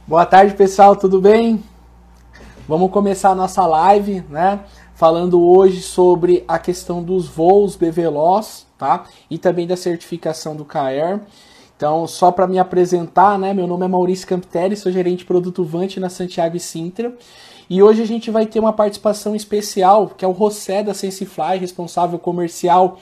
Boa tarde, pessoal, tudo bem? Vamos começar a nossa live, né? Falando hoje sobre a questão dos voos BVLOS, tá? E também da certificação do CAER. Então, só para me apresentar, né? Meu nome é Maurício Campitelli, sou gerente de produto Vante na Santiago e Sintra. E hoje a gente vai ter uma participação especial, que é o José da SenseFly, responsável comercial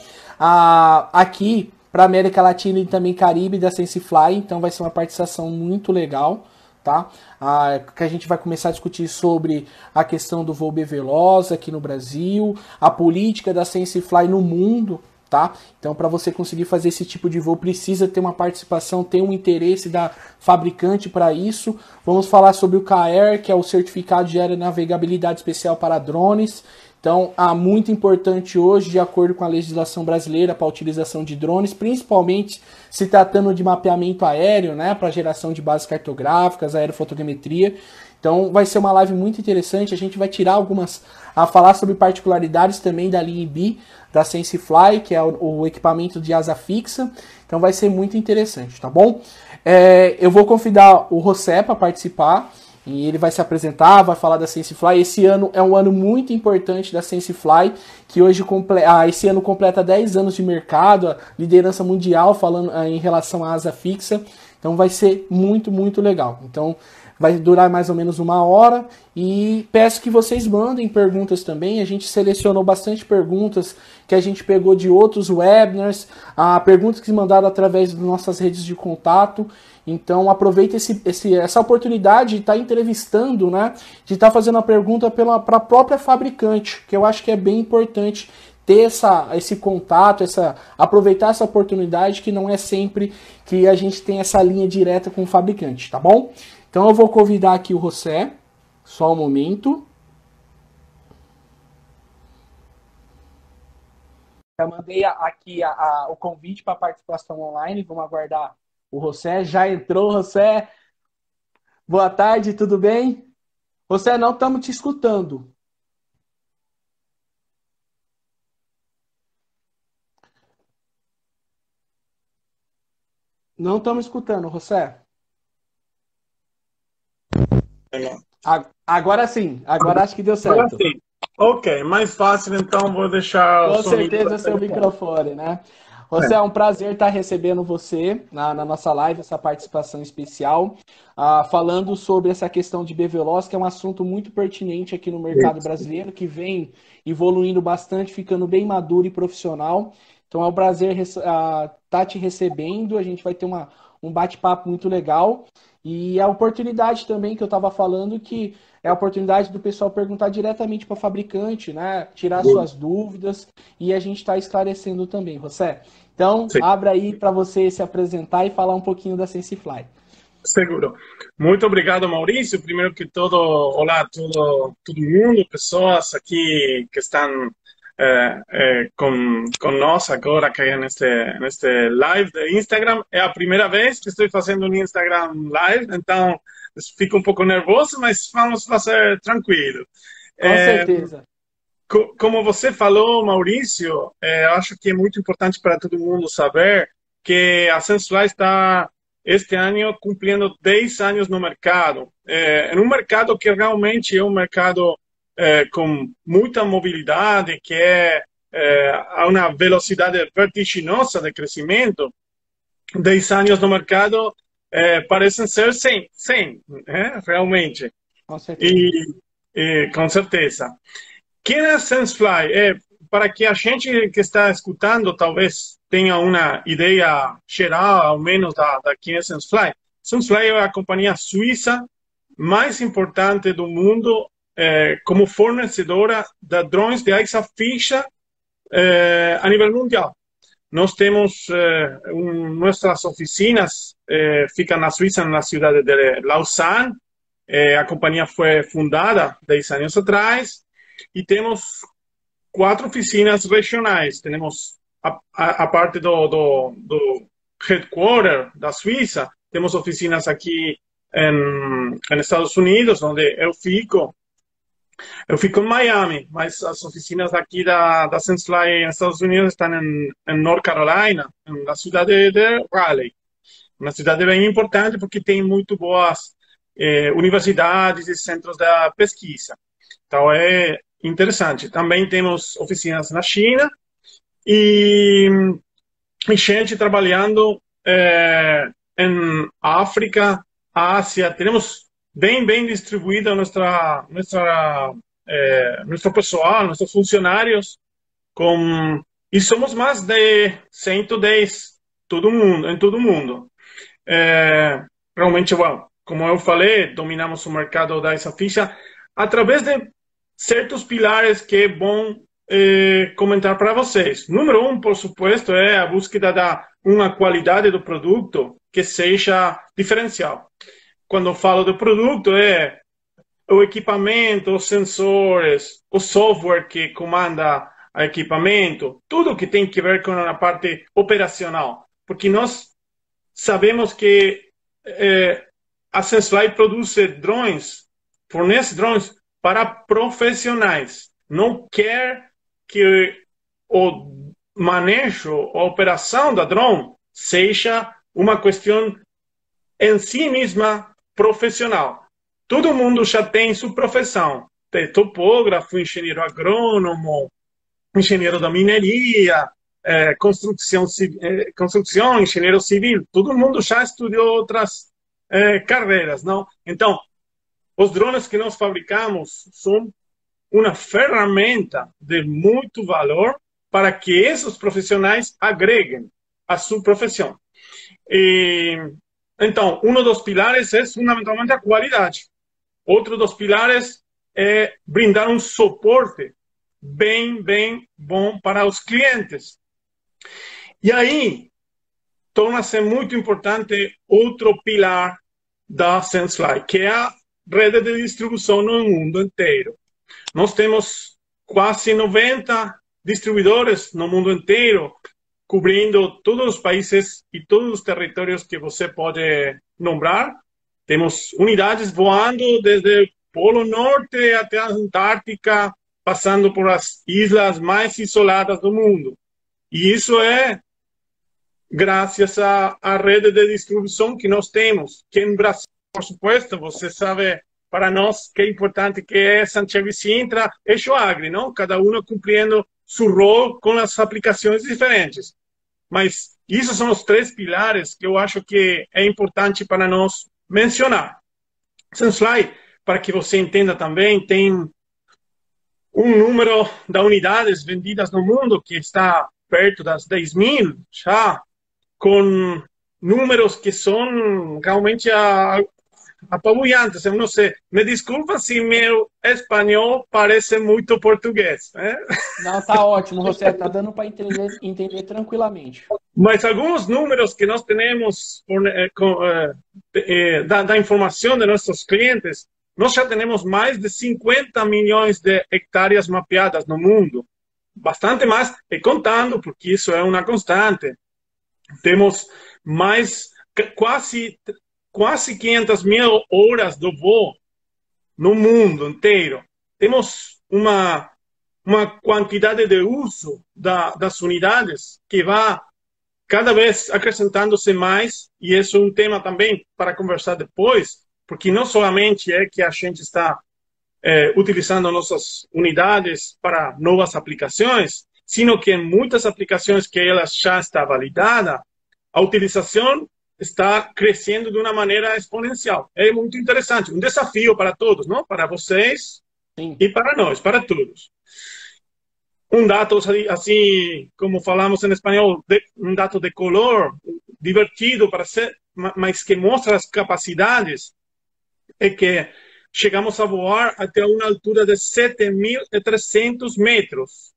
aqui para América Latina e também Caribe da SenseFly. Então vai ser uma participação muito legal, tá? Que a gente vai começar a discutir sobre a questão do voo BVLOS aqui no Brasil, a política da SenseFly no mundo, tá? Então, para você conseguir fazer esse tipo de voo, precisa ter uma participação, ter um interesse da fabricante para isso. Vamos falar sobre o CAER, que é o Certificado de Aeronavegabilidade Especial para Drones. Então, muito importante hoje, de acordo com a legislação brasileira, para a utilização de drones, principalmente se tratando de mapeamento aéreo, né, para geração de bases cartográficas, aerofotogrametria. Então, vai ser uma live muito interessante. A gente vai tirar a falar sobre particularidades também da linha B, da SenseFly, que é o equipamento de asa fixa. Então, vai ser muito interessante, tá bom? Eu vou convidar o José para participar. E ele vai se apresentar, vai falar da SenseFly. Esse ano é um ano muito importante da SenseFly, que hoje esse ano completa 10 anos de mercado, a liderança mundial falando em relação à asa fixa. Então vai ser muito, muito legal. Então vai durar mais ou menos 1 hora e peço que vocês mandem perguntas também. A gente selecionou bastante perguntas que a gente pegou de outros webinars, perguntas que mandaram através das nossas redes de contato. Então aproveita essa oportunidade de estar entrevistando, né? De estar fazendo a pergunta para a própria fabricante, que eu acho que é bem importante ter esse contato, aproveitar essa oportunidade, que não é sempre que a gente tem essa linha direta com o fabricante, tá bom? Então eu vou convidar aqui o José, só um momento. Já mandei aqui o convite para participação online, vamos aguardar o José. Já entrou, José? Boa tarde, tudo bem? José, não estamos te escutando. Não estamos escutando, José. Agora sim, agora acho que deu certo. Agora sim. Ok, mais fácil, então vou deixar Com certeza seu microfone, né? José, é um prazer estar recebendo você na nossa live, essa participação especial, falando sobre essa questão de BVLOS, que é um assunto muito pertinente aqui no mercado brasileiro, que vem evoluindo bastante, ficando bem maduro e profissional. Então é um prazer estar te recebendo, a gente vai ter um bate-papo muito legal. E a oportunidade também que eu estava falando, que é a oportunidade do pessoal perguntar diretamente para o fabricante, né? Tirar suas dúvidas e a gente está esclarecendo também, José. Então, Sim. abra aí para você se apresentar e falar um pouquinho da SenseFly. Seguro. Muito obrigado, Maurício. Primeiro que tudo, olá todo mundo, pessoas aqui que estão com nós agora aqui neste live de Instagram. É a primeira vez que estou fazendo um Instagram live, então fico um pouco nervoso, mas vamos fazer tranquilo. Com certeza. Como você falou, Maurício, acho que é muito importante para todo mundo saber que a SenseFly está este ano cumprindo 10 anos no mercado. Em um mercado que realmente é um mercado com muita mobilidade, que a uma velocidade vertiginosa de crescimento. 10 anos no mercado parecem ser 100 realmente. Com certeza. Com certeza. Quem é SenseFly? Para que a gente que está escutando talvez tenha uma ideia geral, ao menos, da quem é SenseFly. SenseFly é a companhia suíça mais importante do mundo como fornecedora de drones de asa fixa a nível mundial. Nós temos nossas oficinas, ficam na Suíça, na cidade de Lausanne. A companhia foi fundada 10 anos atrás. E temos 4 oficinas regionais. Temos a parte do headquarter da Suíça. Temos oficinas aqui em Estados Unidos, onde eu fico. Eu fico em Miami, mas as oficinas aqui da SenseFly nos Estados Unidos estão em North Carolina, na cidade de Raleigh. Uma cidade bem importante porque tem muito boas universidades e centros da pesquisa. Então, é interessante. Também temos oficinas na China e gente trabalhando em África, Ásia. Temos bem distribuída nosso pessoal, nossos funcionários, e somos mais de 110 em todo o mundo. Realmente, well, como eu falei, dominamos o mercado da essa ficha através de certos pilares que é bom comentar para vocês. Número um, por supuesto, é a búsqueda da uma qualidade do produto que seja diferencial. Quando eu falo do produto, é o equipamento, os sensores, o software que comanda o equipamento, tudo que tem que ver com a parte operacional. Porque nós sabemos que a Sensefly produz drones, fornece drones para profissionais. Não quer que o manejo, a operação da drone seja uma questão em si mesma profissional. Todo mundo já tem sua profissão. Tem topógrafo, engenheiro agrônomo, engenheiro da mineria, construção, engenheiro civil. Todo mundo já estudou outras carreiras, não? Então, os drones que nós fabricamos são uma ferramenta de muito valor para que esses profissionais agreguem a sua profissão. Então, um dos pilares é fundamentalmente a qualidade. Outro dos pilares é brindar um suporte bem bom para os clientes. E aí, torna-se muito importante outro pilar da Sensefly, que é a rede de distribuição no mundo inteiro. Nós temos quase 90 distribuidores no mundo inteiro, cobrindo todos os países e todos os territórios que você pode nombrar. Temos unidades voando desde o Polo Norte até a Antártica, passando por as islas mais isoladas do mundo. E isso é graças à rede de distribuição que nós temos, que em Brasil, por supuesto, você sabe, para nós, que é importante que é Santiago e Sintra e Choagre, não? Cada um cumprindo seu rol com as aplicações diferentes. Mas esses são os três pilares que eu acho que é importante para nós mencionar. Sensefly, para que você entenda também, tem um número de unidades vendidas no mundo que está perto das 10.000 já, com números que são realmente apabulhantes. Eu não sei, me desculpa se meu espanhol parece muito português. Né? Não, tá ótimo, José, tá dando para entender tranquilamente. Mas alguns números que nós temos da informação de nossos clientes, nós já temos mais de 50 milhões de hectares mapeadas no mundo. Bastante mais, e contando, porque isso é uma constante. Temos mais, quase 500 mil horas do voo no mundo inteiro. Temos uma quantidade de uso das unidades que vai cada vez acrescentando-se mais, e isso é um tema também para conversar depois, porque não somente é que a gente está utilizando nossas unidades para novas aplicações, sino que em muitas aplicações que elas já está validada, a utilização está crescendo de uma maneira exponencial. É muito interessante, um desafio para todos, não? Para vocês Sim. E para nós, para todos. Um dado, assim como falamos em espanhol, um dado de color, divertido, para ser, mas que mostra as capacidades, é que chegamos a voar até uma altura de 7.300 metros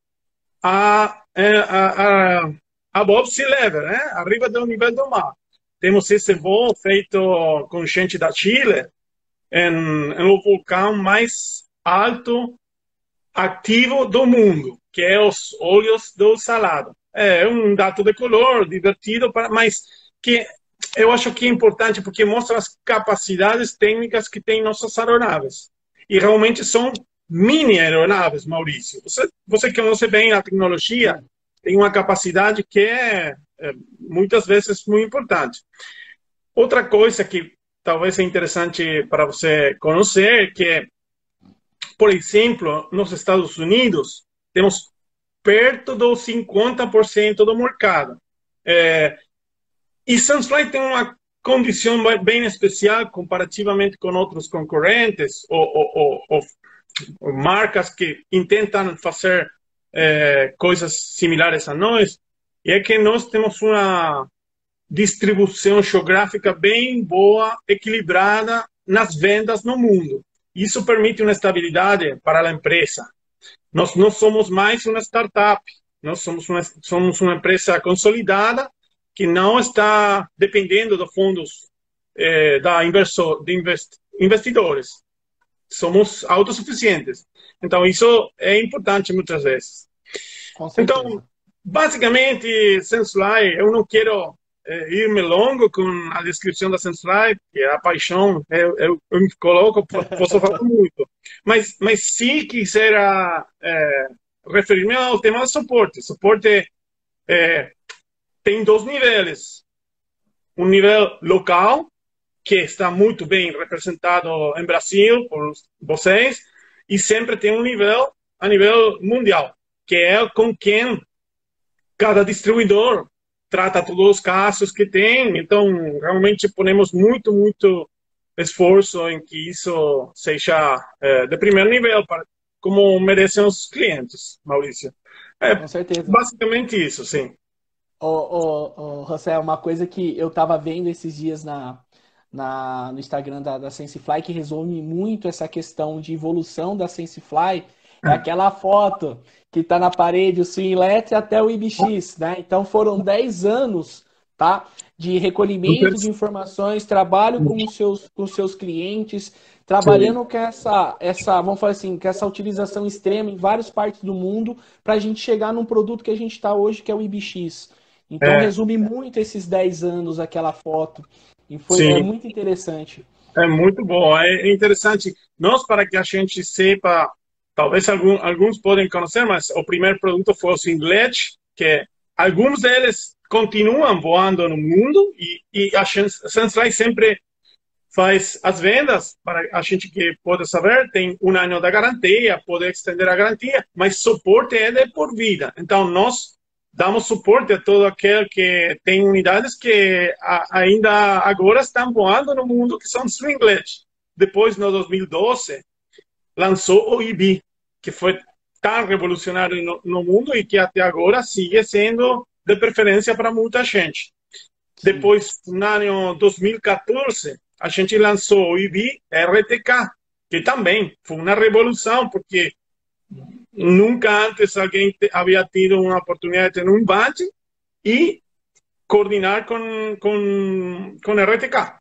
above sea level, né? Arriba do nível do mar. Temos esse voo feito com gente da Chile, em o vulcão mais alto ativo do mundo, que é os Olhos do Salado. É um dado de color, divertido, mas que eu acho que é importante porque mostra as capacidades técnicas que tem nossas aeronaves. E realmente são mini aeronaves, Maurício. Você que conhece bem a tecnologia, tem uma capacidade que é muitas vezes muito importante. Outra coisa que talvez é interessante para você conhecer que, por exemplo, nos Estados Unidos, temos perto dos 50% do mercado. E Sunfly tem uma condição bem especial comparativamente com outros concorrentes ou marcas que tentam fazer coisas similares a nós, e é que nós temos uma distribuição geográfica bem boa, equilibrada nas vendas no mundo. Isso permite uma estabilidade para a empresa. Nós não somos mais uma startup, nós somos uma empresa consolidada que não está dependendo dos fundos investidores. Somos autossuficientes. Então, isso é importante muitas vezes. Então, basicamente, Sensefly, eu não quero ir-me longo com a descrição da Sensefly, que é a paixão, eu me coloco, posso falar muito. Mas se quiser referir-me ao tema do suporte. Suporte tem dois níveis. Um nível local, que está muito bem representado em Brasil por vocês, e sempre tem um nível a nível mundial, que é com quem cada distribuidor trata todos os casos que tem. Então, realmente, ponemos muito esforço em que isso seja de primeiro nível, como merecem os clientes, Maurício. Com certeza. Basicamente isso, sim. José, uma coisa que eu estava vendo esses dias no Instagram da Sensefly, que resume muito essa questão de evolução da Sensefly, é aquela foto que está na parede, o Swinglet até o IBX, né? Então foram 10 anos, tá? De recolhimento de informações, trabalho com os seus clientes, trabalhando com vamos falar assim, com essa utilização extrema em várias partes do mundo, para a gente chegar num produto que a gente está hoje, que é o IBX. Então resume muito esses 10 anos, aquela foto. E é muito interessante. É muito bom, é interessante. Nós, para que a gente sepa, talvez alguns podem conhecer, mas o primeiro produto foi o Swinglet, que alguns deles continuam voando no mundo, e a Sensefly sempre faz as vendas, para a gente que pode saber, tem um ano da garantia, pode estender a garantia, mas suporte é de por vida. Então, nós damos suporte a todo aquele que tem unidades que ainda agora estão voando no mundo, que são Swinglet. Depois, no 2012, lançou o IB, que foi tão revolucionário no mundo e que até agora sigue sendo de preferência para muita gente. Sim. Depois, no ano 2014, a gente lançou o IB RTK, que também foi uma revolução, porque nunca antes alguém havia tido uma oportunidade de ter um badge e coordenar com RTK.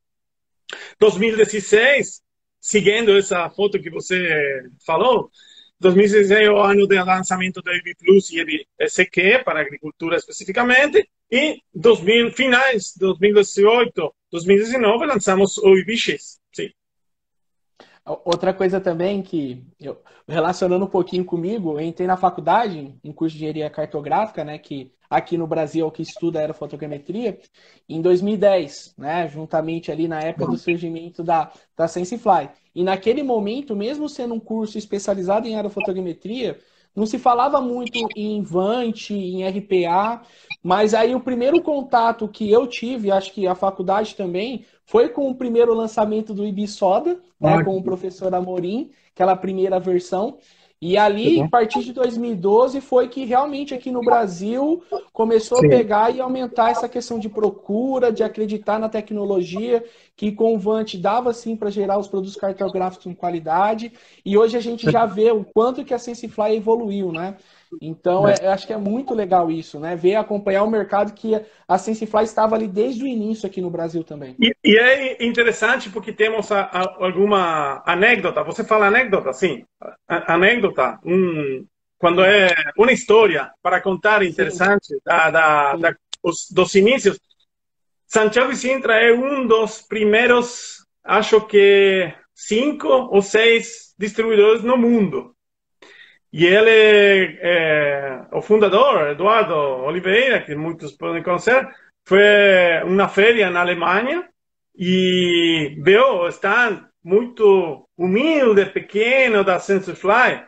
2016, seguindo essa foto que você falou, 2016 é o ano do lançamento do IB Plus e IB SQ, para agricultura especificamente, e finais de 2018, 2019, lançamos o IBX. Sim. Outra coisa também que, relacionando um pouquinho comigo, eu entrei na faculdade, em curso de engenharia cartográfica, né, que aqui no Brasil é o que estuda aerofotogrametria, em 2010, né, juntamente ali na época do surgimento da Sensefly. E naquele momento, mesmo sendo um curso especializado em aerofotogrametria, não se falava muito em VANT, em RPA, mas aí o primeiro contato que eu tive, acho que a faculdade também, foi com o primeiro lançamento do IB Soda, né, com o professor Amorim, aquela primeira versão. E ali, a partir de 2012, foi que realmente aqui no Brasil começou a pegar e aumentar essa questão de procura, de acreditar na tecnologia, que com o Vant dava sim para gerar os produtos cartográficos com qualidade. E hoje a gente já vê o quanto que a Sensefly evoluiu, né? Então, eu acho que é muito legal isso, né? Ver, acompanhar o mercado que a Sensefly estava ali desde o início aqui no Brasil também. E é interessante porque temos alguma anedota. Você fala anedota, sim. Anedota. Quando é uma história para contar interessante dos inícios. Santiago e Sintra é um dos primeiros, acho que 5 ou 6 distribuidores no mundo. E ele, o fundador, Eduardo Oliveira, que muitos podem conhecer, foi uma feira na Alemanha e viu o stand muito humilde, pequeno da SensorFly.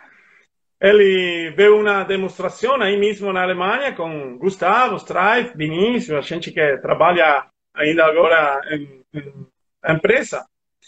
Ele viu uma demonstração aí mesmo na Alemanha com Gustavo, Streif, Vinícius, a gente que trabalha ainda agora em empresa.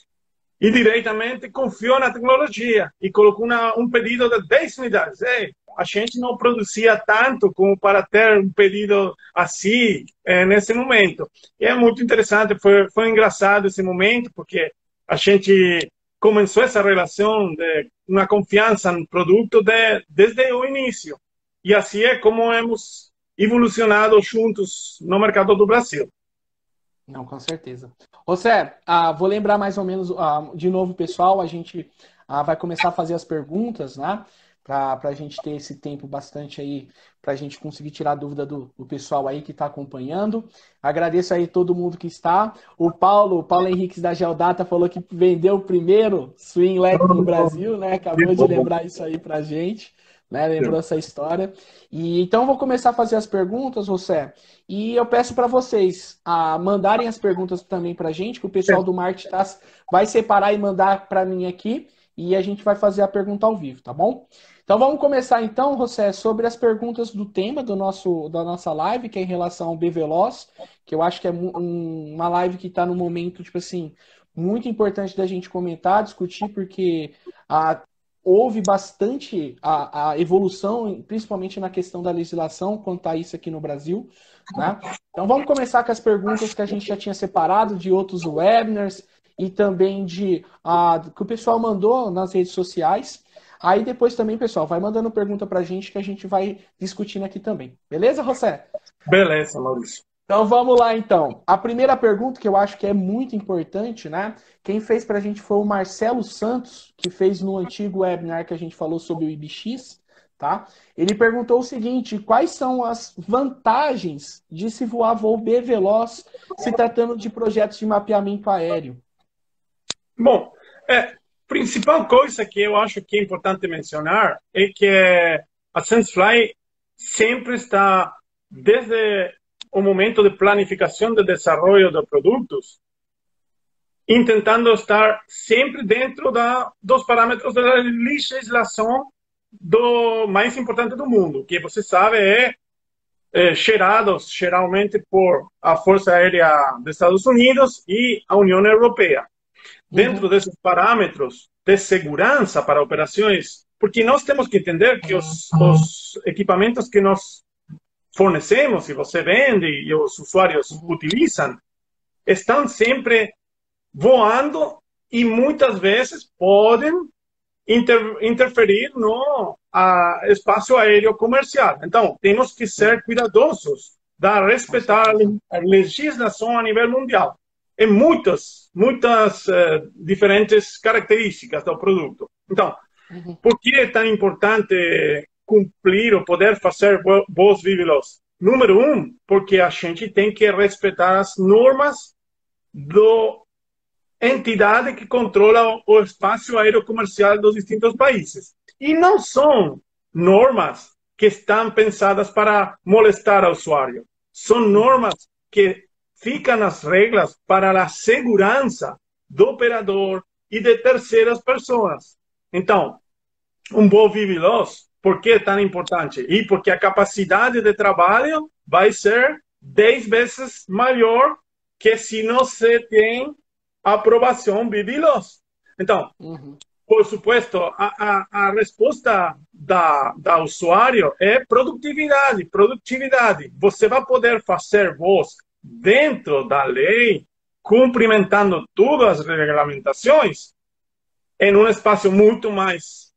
E diretamente confiou na tecnologia e colocou um pedido de 10 unidades. A gente não produzia tanto como para ter um pedido assim nesse momento. E é muito interessante, foi engraçado esse momento, porque a gente começou essa relação de uma confiança no produto desde o início. E assim é como hemos evolucionado juntos no mercado do Brasil. Não, com certeza. José, vou lembrar mais ou menos, de novo, pessoal, a gente vai começar a fazer as perguntas, né? Para a gente ter esse tempo bastante aí, para a gente conseguir tirar a dúvida do pessoal aí que está acompanhando. Agradeço aí todo mundo que está. O Paulo Henriques da Geodata falou que vendeu o primeiro swing LED no Brasil, né? Acabou de lembrar isso aí para a gente. Né, lembrou essa história. E então eu vou começar a fazer as perguntas, José. E eu peço para vocês mandarem as perguntas também para a gente, que o pessoal do marketing vai separar e mandar para mim aqui, e a gente vai fazer a pergunta ao vivo, tá bom? Então vamos começar então, José, sobre as perguntas do tema da nossa live, que é em relação ao BVeloz, que eu acho que é uma live que está no momento, tipo assim, muito importante da gente comentar, discutir, porque houve bastante a evolução, principalmente na questão da legislação quanto a isso aqui no Brasil. Né? Então vamos começar com as perguntas que a gente já tinha separado de outros webinars e também que o pessoal mandou nas redes sociais. Aí depois também, pessoal, vai mandando pergunta para a gente que a gente vai discutindo aqui também. Beleza, José? Beleza, Maurício. Então vamos lá, então. A primeira pergunta, que eu acho que é muito importante, né? Quem fez para a gente foi o Marcelo Santos, que fez no antigo webinar que a gente falou sobre o IBX, tá? Ele perguntou o seguinte: quais são as vantagens de se voar voo BVeloz se tratando de projetos de mapeamento aéreo? Bom, principal coisa que eu acho que é importante mencionar é que a SenseFly sempre está, desde o momento de planificação de desenvolvimento de produtos, tentando estar sempre dentro dos parâmetros da legislação do mais importante do mundo, que você sabe gerados geralmente por a Força Aérea dos Estados Unidos e a União Europeia. Dentro desses parâmetros de segurança para operações, porque nós temos que entender que os equipamentos que nós fornecemos e você vende e os usuários utilizam, estão sempre voando e muitas vezes podem interferir no espaço aéreo comercial. Então, temos que ser cuidadosos de respeitar a legislação a nível mundial em muitas diferentes características do produto. Então, por que é tão importante cumprir ou poder fazer voos BVeloz? Número porque a gente tem que respeitar as normas da entidade que controla o espaço aéreo comercial dos distintos países. E não são normas que estão pensadas para molestar o usuário. São normas que ficam nas regras para a segurança do operador e de terceiras pessoas. Então, um voo BVeloz, por que é tão importante? E porque a capacidade de trabalho vai ser 10 vezes maior que se não se tem aprovação BVeloz. Então, por supuesto, a resposta da usuário é produtividade. Você vai poder fazer voos dentro da lei, cumprimentando todas as regulamentações, em um espaço muito mais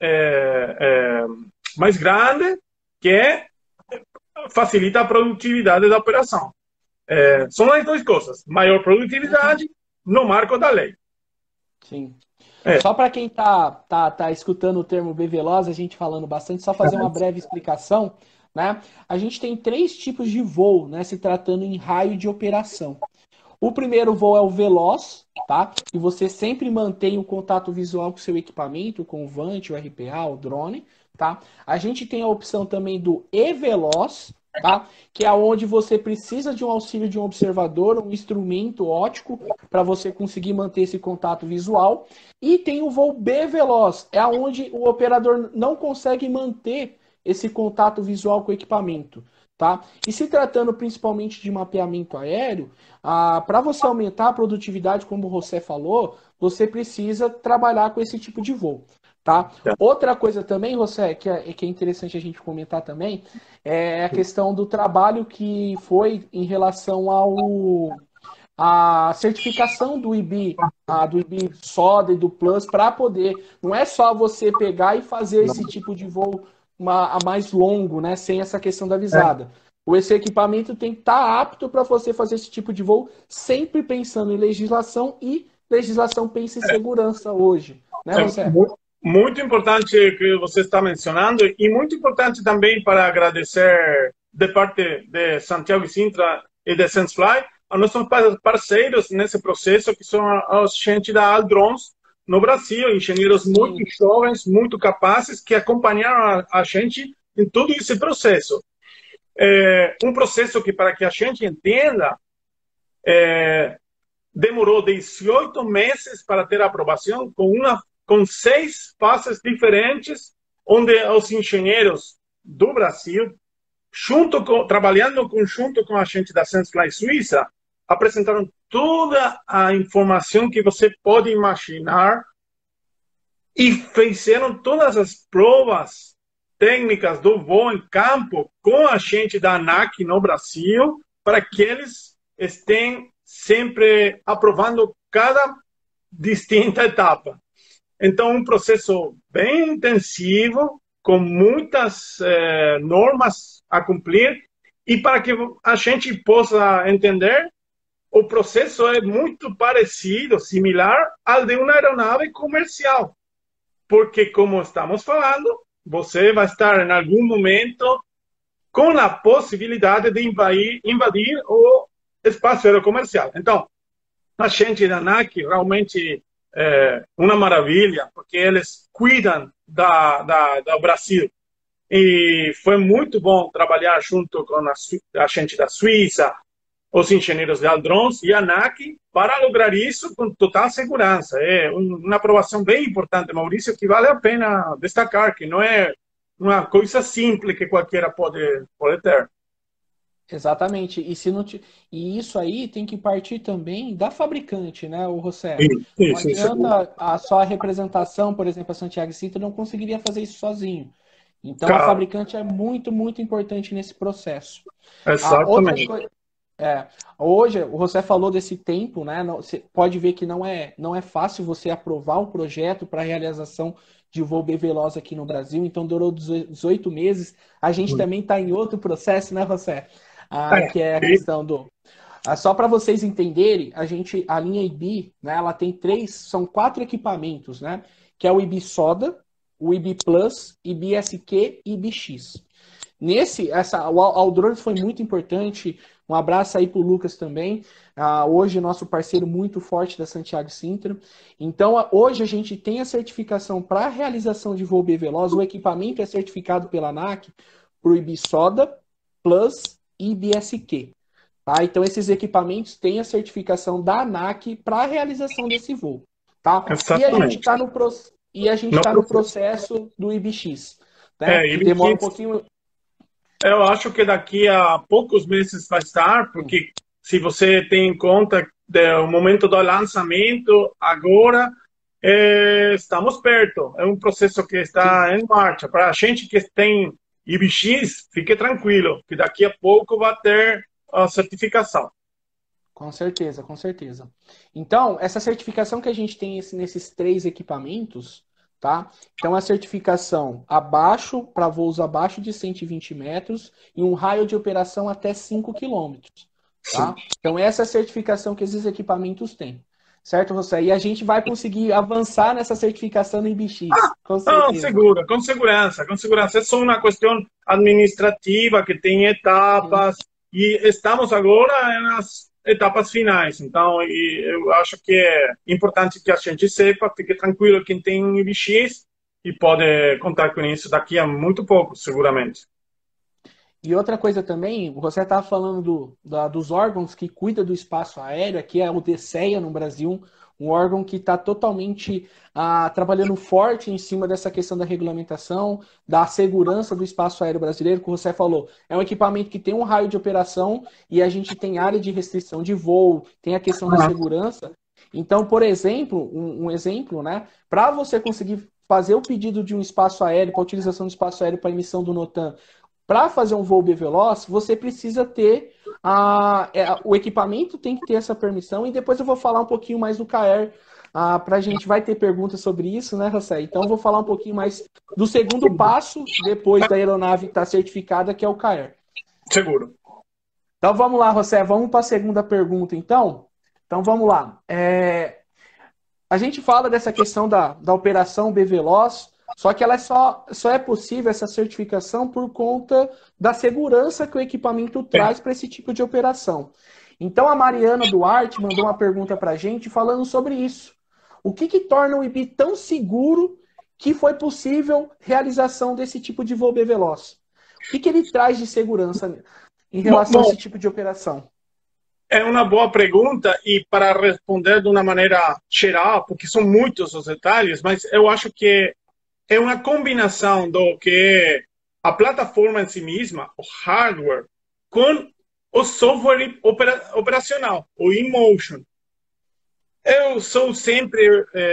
grande, que facilita a produtividade da operação. São as duas coisas: maior produtividade no marco da lei. Sim. Só para quem tá escutando o termo BVeloz, a gente falando bastante, só fazer uma breve explicação, né? A gente tem 3 tipos de voo, né, se tratando em raio de operação. O primeiro voo é o veloz, tá? E você sempre mantém o contato visual com o seu equipamento, com o VANT, o RPA, o drone, tá? A gente tem a opção também do e-veloz, tá? Que é onde você precisa de um auxílio de um observador, um instrumento óptico para você conseguir manter esse contato visual. E tem o voo B veloz, é onde o operador não consegue manter esse contato visual com o equipamento. Tá? E se tratando principalmente de mapeamento aéreo, para você aumentar a produtividade, como o José falou, você precisa trabalhar com esse tipo de voo. Tá? Outra coisa também, José, que é interessante a gente comentar também, é a questão do trabalho que foi em relação a certificação do IB, do IB Soda e do Plus, para poder, não é só você pegar e fazer esse tipo de voo a mais longo, né, sem essa questão da visada. Esse equipamento tem que estar apto para você fazer esse tipo de voo, sempre pensando em legislação, e legislação pensa em segurança hoje, né, José? Muito importante que você está mencionando, e muito importante também para agradecer de parte de Santiago e Sintra e de SenseFly a nossos parceiros nesse processo, que são a gente da Aldrons no Brasil, engenheiros muito jovens, muito capazes, que acompanharam a gente em todo esse processo. Um processo que, para que a gente entenda, demorou 18 meses para ter a aprovação, com 6 fases diferentes, onde os engenheiros do Brasil, trabalhando junto com a gente da SenseFly Suíça, apresentaram toda a informação que você pode imaginar e fizeram todas as provas técnicas do voo em campo com a gente da ANAC no Brasil, para que eles estejam sempre aprovando cada distinta etapa. Então, um processo bem intensivo, com muitas normas a cumprir, e para que a gente possa entender, o processo é muito parecido, similar ao de uma aeronave comercial. Porque, como estamos falando, você vai estar em algum momento com a possibilidade de invadir o espaço aerocomercial. Então, a gente da ANAC realmente é uma maravilha, porque eles cuidam do Brasil. E foi muito bom trabalhar junto com a gente da Suíça, os engenheiros de Aldrons e a ANAC, para lograr isso com total segurança. É uma aprovação bem importante, Maurício, que vale a pena destacar, que não é uma coisa simples que qualquer pode ter. Exatamente. E isso aí tem que partir também da fabricante, né, o José? Não adianta só a representação, por exemplo, a Santiago Sintra não conseguiria fazer isso sozinho. Então, a fabricante é muito, muito importante nesse processo. Exatamente. Hoje, o José falou desse tempo, né? Você pode ver que não é fácil você aprovar um projeto para realização de voo B veloz aqui no Brasil, então durou 18 meses. A gente também está em outro processo, né, José? Que é a questão do... Só para vocês entenderem, a linha IB, né, ela tem são 4 equipamentos, né? Que é o IB Soda, o IB Plus, IB SQ e IB X. O Aldrons foi muito importante. Um abraço aí para o Lucas também. Hoje, nosso parceiro muito forte da Santiago Sintra. Então, hoje a gente tem a certificação para a realização de voo B veloz. O equipamento é certificado pela ANAC para o IB Soda, Plus e IB-SQ. Tá? Então, esses equipamentos têm a certificação da ANAC para a realização desse voo. Tá? E a gente está no processo do IBX. Né? Que demora um pouquinho... Eu acho que daqui a poucos meses vai estar, porque se você tem em conta o momento do lançamento, agora estamos perto. É um processo que está em marcha. Para a gente que tem IBX, fique tranquilo, que daqui a pouco vai ter a certificação. Com certeza, com certeza. Então, essa certificação que a gente tem nesses 3 equipamentos... Tá? Então, a certificação para voos abaixo de 120 metros e um raio de operação até 5 quilômetros. Tá? Então, essa é a certificação que esses equipamentos têm. Certo, José? E a gente vai conseguir avançar nessa certificação no IBX. Com segurança. É só uma questão administrativa que tem etapas e estamos agora nas etapas finais. Então, eu acho que é importante que a gente sepa, fique tranquilo quem tem um IBX e pode contar com isso daqui a muito pouco, seguramente. E outra coisa também, você estava falando dos órgãos que cuidam do espaço aéreo, aqui é o DCEA no Brasil, um órgão que está totalmente trabalhando forte em cima dessa questão da regulamentação, da segurança do espaço aéreo brasileiro, como você falou. É um equipamento que tem um raio de operação e a gente tem área de restrição de voo, tem a questão da segurança. Então, por exemplo, um exemplo, né? Para você conseguir fazer o pedido de um espaço aéreo, para a utilização do espaço aéreo para emissão do NOTAM, para fazer um voo biveloz, você precisa ter o equipamento tem que ter essa permissão, e depois eu vou falar um pouquinho mais do CAER, para a gente vai ter perguntas sobre isso, né, José? Então eu vou falar um pouquinho mais do segundo passo, depois da aeronave estar certificada, que é o CAER. Seguro. Então vamos lá, José, vamos para a segunda pergunta, então. Então vamos lá. A gente fala dessa questão da operação BVLOS, só que ela só é possível, essa certificação, por conta da segurança que o equipamento traz para esse tipo de operação. Então a Mariana Duarte mandou uma pergunta para a gente falando sobre isso. O que torna o IBI tão seguro que foi possível realização desse tipo de voo BVLOS? O que ele traz de segurança em relação a esse tipo de operação? É uma boa pergunta, e para responder de uma maneira geral, porque são muitos os detalhes, mas eu acho que é uma combinação do que é a plataforma em si mesma, o hardware, com o software operacional, o InMotion. Eu sou sempre,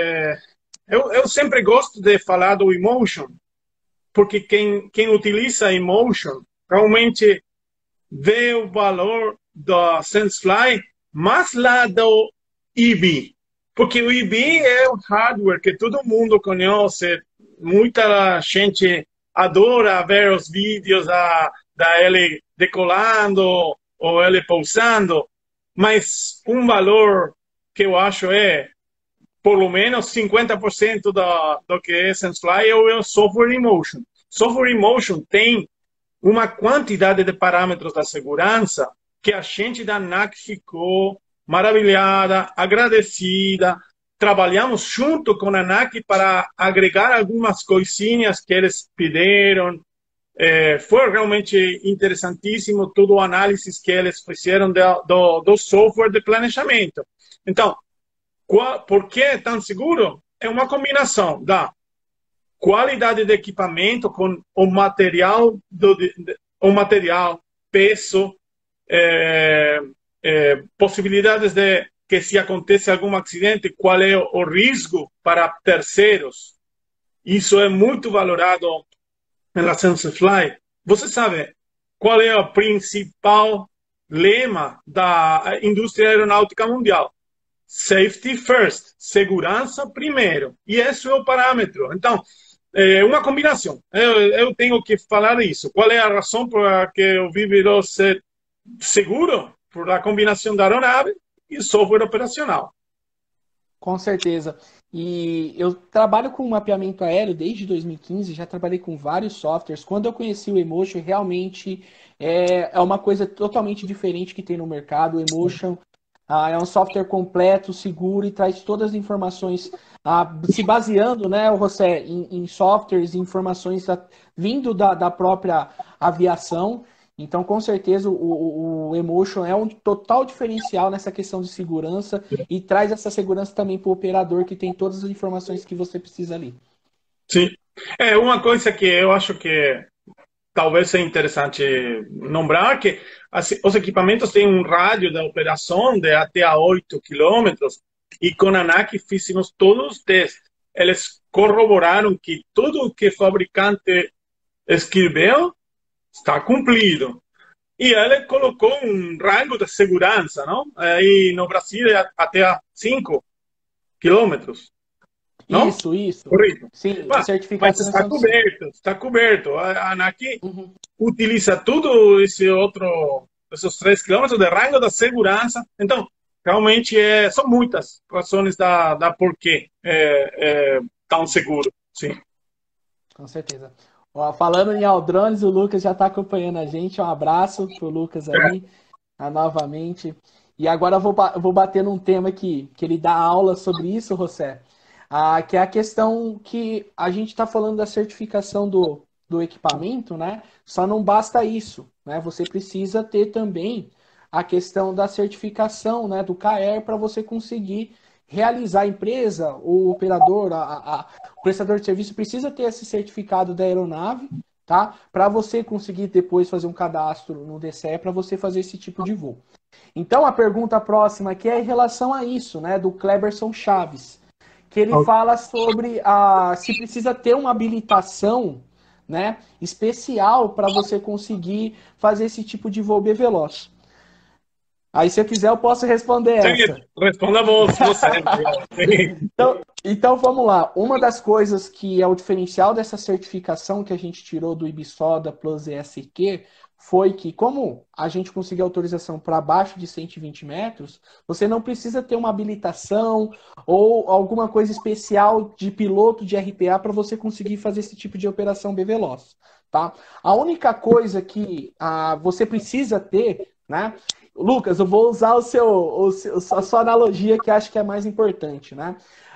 eu sempre gosto de falar do InMotion, porque quem utiliza InMotion realmente vê o valor da SenseFly, mas lá do IBI. Porque o IBI é um hardware que todo mundo conhece, muita gente adora ver os vídeos da ele decolando ou ele pousando, mas um valor que eu acho é pelo menos 50% do que é SenseFly é o software InMotion. Software InMotion tem uma quantidade de parâmetros da segurança que a gente da ANAC ficou maravilhada, agradecida. Trabalhamos junto com a ANAC para agregar algumas coisinhas que eles pediram. Foi realmente interessantíssimo todo o análise que eles fizeram do software de planejamento. Então, por que é tão seguro? É uma combinação da qualidade de equipamento com o material, peso, possibilidades de que se acontece algum acidente, qual é o risco para terceiros. Isso é muito valorado na SenseFly. Você sabe qual é o principal lema da indústria aeronáutica mundial? Safety first, segurança primeiro. E esse é o parâmetro. Então, é uma combinação. Eu tenho que falar isso. Qual é a razão por que o virou ser seguro? Por a combinação da aeronave e software operacional. Com certeza. E eu trabalho com mapeamento aéreo desde 2015, já trabalhei com vários softwares. Quando eu conheci o Emotion, realmente é uma coisa totalmente diferente que tem no mercado. O Emotion é um software completo, seguro e traz todas as informações, se baseando, né, José, em softwares e informações vindo da própria aviação. Então, com certeza, o Emotion é um total diferencial nessa questão de segurança e traz essa segurança também para o operador, que tem todas as informações que você precisa ali. Sim. É uma coisa que eu acho que talvez seja interessante lembrar, que os equipamentos têm um rádio de operação de até a 8 quilômetros, e com a ANAC fizemos todos os testes. Eles corroboraram que tudo o que o fabricante escreveu está cumprido. E ele colocou um rango de segurança, não? Aí no Brasil é até a 5 quilômetros. Não? Isso. Correto. Sim, Mas está coberto, está coberto. A ANAC utiliza tudo esses 3 quilômetros de rango da segurança. Então, realmente são muitas razões da porquê é tão seguro. Sim. Com certeza. Ó, falando em Aldrones, o Lucas já está acompanhando a gente. Um abraço para o Lucas aí, novamente. E agora eu vou bater num tema que ele dá aula sobre isso, José. Que é a questão que a gente está falando da certificação do do equipamento, né? Só não basta isso, né? Você precisa ter também a questão da certificação, né, do CAER para você conseguir realizar a empresa, o operador, o prestador de serviço precisa ter esse certificado da aeronave, tá? Para você conseguir depois fazer um cadastro no DCE para você fazer esse tipo de voo. Então a pergunta próxima aqui é em relação a isso, né, do Cleberson Chaves, que ele fala sobre se precisa ter uma habilitação, né, especial para você conseguir fazer esse tipo de voo veloz. Aí, se eu quiser, eu posso responder Sim, essa. responda você. Então, vamos lá. Uma das coisas que é o diferencial dessa certificação que a gente tirou do IBSODA Plus ESQ foi que, como a gente conseguiu autorização para abaixo de 120 metros, você não precisa ter uma habilitação ou alguma coisa especial de piloto de RPA para você conseguir fazer esse tipo de operação BVLOS. Tá? A única coisa que você precisa ter, né? Lucas, eu vou usar a sua analogia que acho que é mais importante, né?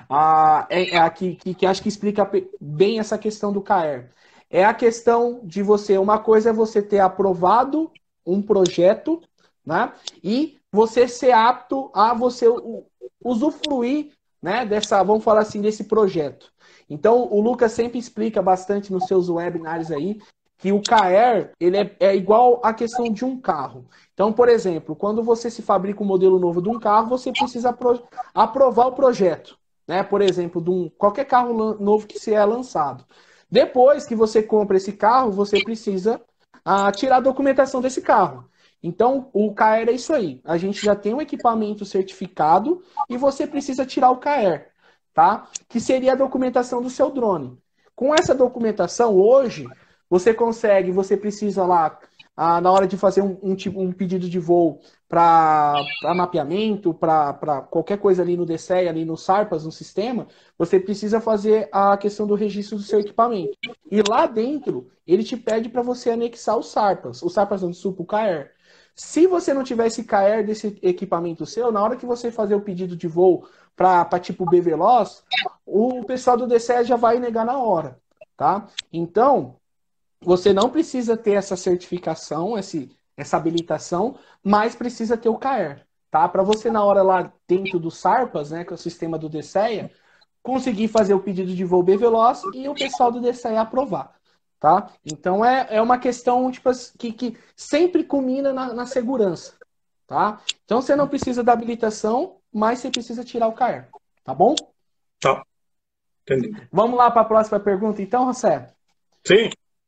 É aqui que acho que explica bem essa questão do CAER. É a questão de você, uma coisa é você ter aprovado um projeto, né? E você ser apto a você usufruir, né, vamos falar assim, desse projeto. Então, o Lucas sempre explica bastante nos seus webinars aí que o CAER ele é igual à questão de um carro. Então, por exemplo, quando você se fabrica um modelo novo de um carro, você precisa aprovar o projeto, né? Por exemplo, qualquer carro novo que se é lançado. Depois que você compra esse carro, você precisa tirar a documentação desse carro. Então, o CAER é isso aí. A gente já tem um equipamento certificado e você precisa tirar o CAER, tá? Que seria a documentação do seu drone. Com essa documentação, hoje, você precisa lá, na hora de fazer um pedido de voo para mapeamento, para qualquer coisa ali no DCE, ali no SARPAS, no sistema, você precisa fazer a questão do registro do seu equipamento. E lá dentro, ele te pede para você anexar o SARPAS não, desculpa, o CAER. Se você não tiver esse CAER desse equipamento seu, na hora que você fazer o pedido de voo para tipo BVLOS, o pessoal do DCE já vai negar na hora, tá? Então, você não precisa ter essa certificação, essa habilitação, mas precisa ter o CAER, tá? Para você, na hora lá dentro do SARPAS, né, que é o sistema do DCEA, conseguir fazer o pedido de voo BVLOS e o pessoal do DCEA aprovar, tá? Então, é uma questão tipo, que sempre culmina na segurança, tá? Então, você não precisa da habilitação, mas você precisa tirar o CAER, tá bom? Tá, entendi. Vamos lá para a próxima pergunta, então, José? Sim.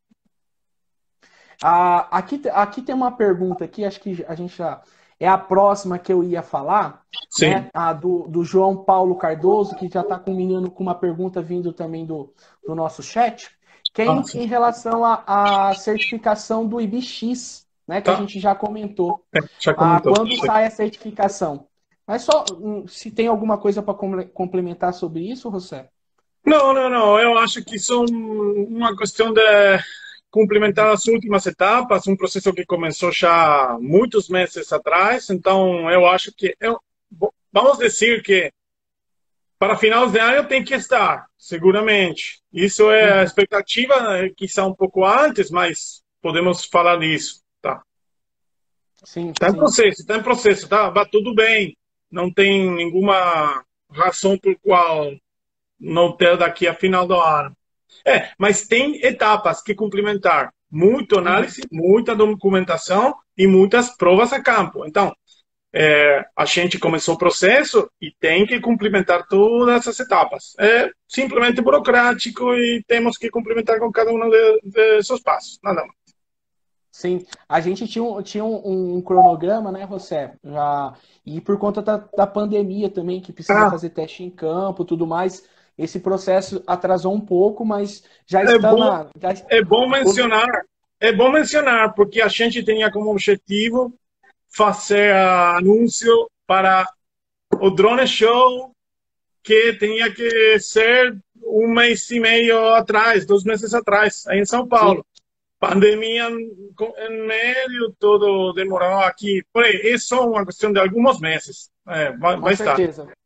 Aqui tem uma pergunta aqui, acho que a gente já é a próxima que eu ia falar, Sim. né? A do João Paulo Cardoso, que já está culminando com uma pergunta vindo também do nosso chat, que é em relação à certificação do IBX, né? Que a gente já comentou. Já comentou. Quando sai a certificação. Mas só se tem alguma coisa para complementar sobre isso, José? Não. Eu acho que são uma questão de complementar as últimas etapas, um processo que começou já muitos meses atrás. Então, eu acho que vamos dizer que para finais de ano tem que estar, seguramente. Isso é a expectativa, quizá um pouco antes, mas podemos falar disso, tá? Sim, Está em processo, tá? Vai tudo bem. Não tem nenhuma razão por qual não ter daqui a final do ano. Mas tem etapas que complementar. Muita análise, muita documentação e muitas provas a campo. Então, a gente começou o processo e tem que complementar todas essas etapas. É simplesmente burocrático e temos que complementar com cada um de seus passos. Nada mais. Sim, a gente tinha um cronograma, né, José? E por conta da pandemia também, que precisa fazer teste em campo e tudo mais, esse processo atrasou um pouco, mas já está na. É bom mencionar, porque a gente tinha como objetivo fazer anúncio para o Drone Show, que tinha que ser um mês e meio atrás, 2 meses atrás, aí em São Paulo. Sim. Pandemia em meio, tudo demorou aqui. Por aí, isso é uma questão de alguns meses. Vai estar.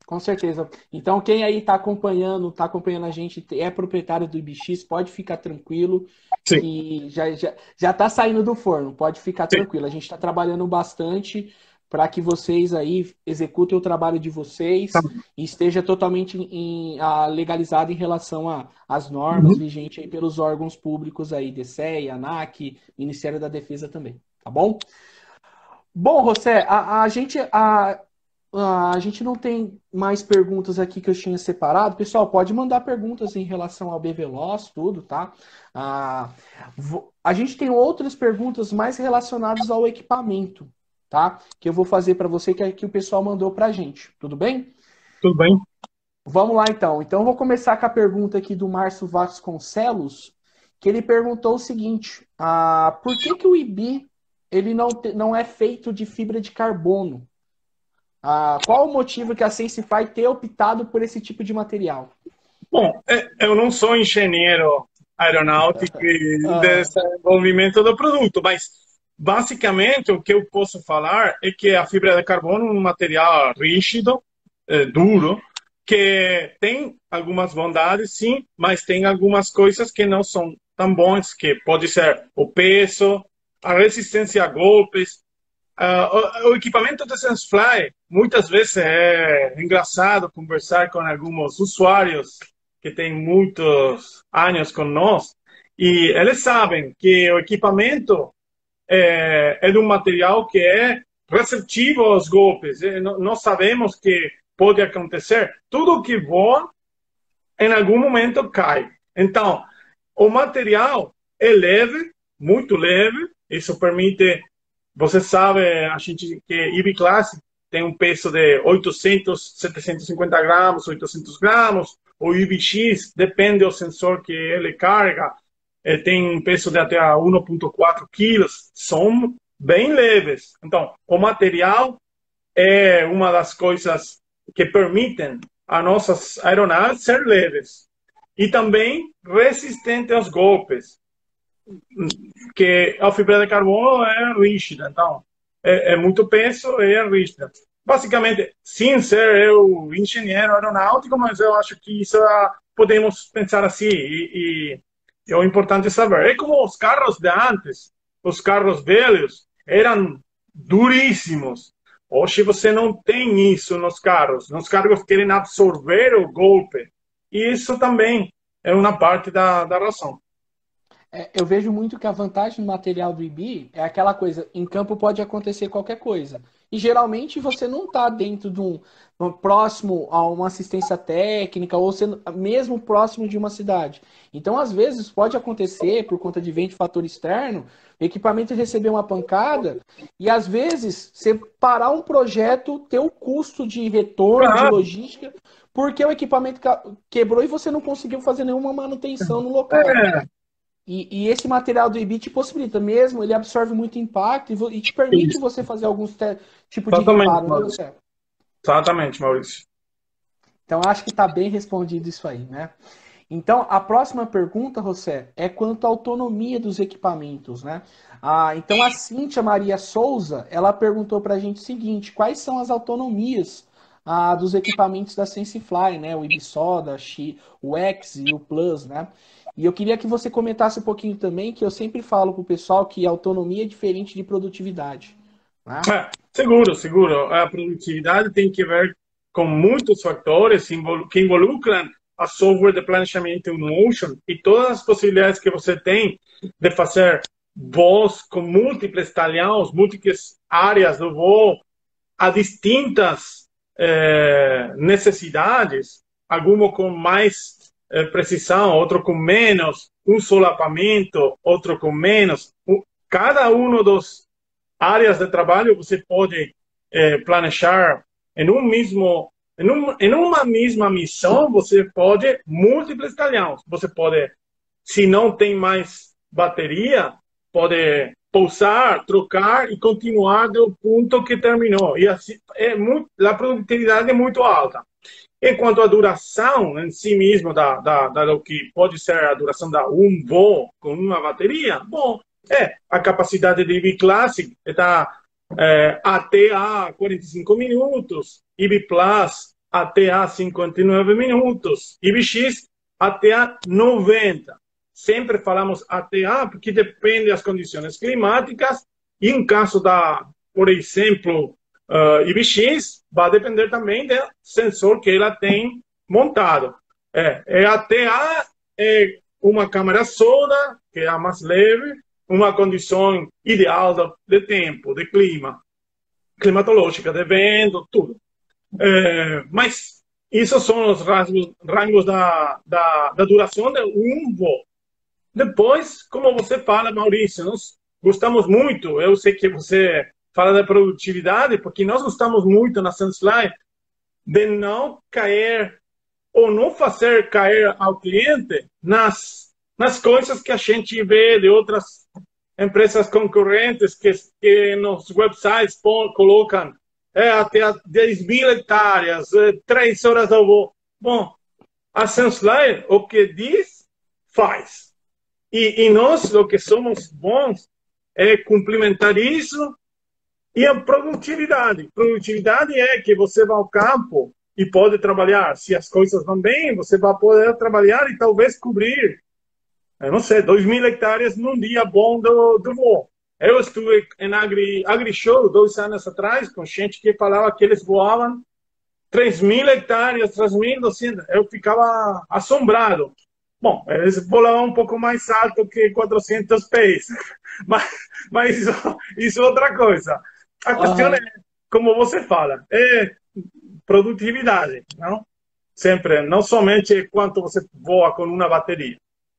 Com certeza. Então, quem aí está acompanhando a gente, é proprietário do IBX, pode ficar tranquilo Sim, que já tá saindo do forno, pode ficar sim. tranquilo. A gente está trabalhando bastante para que vocês aí executem o trabalho de Tá. vocês e esteja totalmente legalizado em relação às normas Uhum. vigentes aí pelos órgãos públicos aí, DCE, ANAC, Ministério da Defesa também, tá bom? Bom, José, a gente não tem mais perguntas aqui que eu tinha separado. Pessoal, pode mandar perguntas em relação ao BVeloz, tudo, tá? Ah, a gente tem outras perguntas mais relacionadas ao equipamento, tá? Que eu vou fazer para você, que o pessoal mandou para a gente. Tudo bem? Tudo bem? Vamos lá, então. Então, eu vou começar com a pergunta aqui do Márcio Vasconcelos, que ele perguntou o seguinte: por que o IBI ele não é feito de fibra de carbono? Qual o motivo que a Sensify ter optado por esse tipo de material? Bom, eu não sou engenheiro aeronáutico e Ah, desenvolvimento do produto, mas basicamente o que eu posso falar é que a fibra de carbono é um material rígido, duro, que tem algumas bondades, sim, mas tem algumas coisas que não são tão bons, que pode ser o peso, a resistência a golpes. O equipamento do SenseFly, muitas vezes é engraçado conversar com alguns usuários que têm muitos anos conosco, e eles sabem que o equipamento é de um material que é receptivo aos golpes. Nós sabemos que pode acontecer. Tudo que voa, em algum momento cai. Então, o material é leve, muito leve. Isso permite, você sabe, a gente que IB Classic tem um peso de 800, 750 gramas, 800 gramas. O IBX, depende do sensor que ele carga, tem um peso de até 1,4 quilos. São bem leves. Então, o material é uma das coisas que permitem a nossas aeronaves ser leves e também resistente aos golpes, que a fibra de carbono é rígida, então é muito peso e é rígida. Basicamente, sem ser eu engenheiro aeronáutico, mas eu acho que isso podemos pensar assim, e o importante é saber. É como os carros de antes, os carros velhos eram duríssimos. Hoje você não tem isso nos carros. Nos carros querem absorver o golpe. E isso também é uma parte da razão. eu vejo muito que a vantagem do material do IB é aquela coisa, em campo pode acontecer qualquer coisa. E geralmente você não está dentro de próximo a uma assistência técnica ou sendo mesmo próximo de uma cidade. Então, às vezes, pode acontecer, por conta de vento e fator externo, o equipamento receber uma pancada e, às vezes, você parar um projeto, ter o custo de retorno, de Claro. logística, porque o equipamento quebrou e você não conseguiu fazer nenhuma manutenção no local. É, E esse material do IBI te possibilita mesmo, ele absorve muito impacto e te permite isso. você fazer alguns tipos de Exatamente, reparo, né, Maurício. José? Exatamente, Maurício. Então, acho que está bem respondido isso aí, né? Então, a próxima pergunta, José, é quanto à autonomia dos equipamentos, né? Então, a Cíntia Maria Souza, ela perguntou para a gente o seguinte, quais são as autonomias dos equipamentos da SenseFly, né? O IBSODA, o X e o Plus, né? E eu queria que você comentasse um pouquinho também, que eu sempre falo para o pessoal que autonomia é diferente de produtividade, né? Seguro, seguro. A produtividade tem que ver com muitos fatores que involucram a software de planejamento em motion e todas as possibilidades que você tem de fazer voos com múltiplos talhões, múltiplas áreas do voo a distintas necessidades, alguma com mais precisão, outro com menos, um solapamento, outro com menos. Cada um dos áreas de trabalho você pode planejar em uma mesma missão, você pode múltiplos talhões. Você pode, se não tem mais bateria, pode pousar, trocar e continuar do ponto que terminou. E assim, a produtividade é muito alta. Enquanto a duração em si mesmo do que pode ser a duração da um voo com uma bateria, bom, a capacidade de IB Classic está até a 45 minutos, IB Plus até a 59 minutos, IBX até a 90. Sempre falamos até a, porque depende das condições climáticas, e em caso da, por exemplo, IBX, vai depender também do sensor que ela tem montado. Até a uma câmera soda, que é a mais leve, uma condição ideal de tempo, de clima, climatológica, de vento, tudo. Mas isso são os rangos da duração de um voo. Depois, como você fala, Maurício, nós gostamos muito, eu sei que você fala da produtividade, porque nós gostamos muito na Sunfly de não cair ou não fazer cair ao cliente nas coisas que a gente vê de outras empresas concorrentes que nos websites colocam até 10.000 hectares, 3 horas do voo. Bom, a Sunfly, o que diz, faz. E nós, o que somos bons, é complementar isso e a produtividade. Produtividade é que você vai ao campo e pode trabalhar. Se as coisas vão bem, você vai poder trabalhar e talvez cobrir, eu não sei, 2.000 hectares num dia bom do voo. Eu estive em AgriShow 2 anos atrás com gente que falava que eles voavam 3.000 hectares, 3.200. Eu ficava assombrado. Bom, eles volavam um pouco mais alto que 400 pés, mas isso é outra coisa. A questão é, como você fala, é produtividade, não? Sempre, não somente quanto você voa com uma bateria.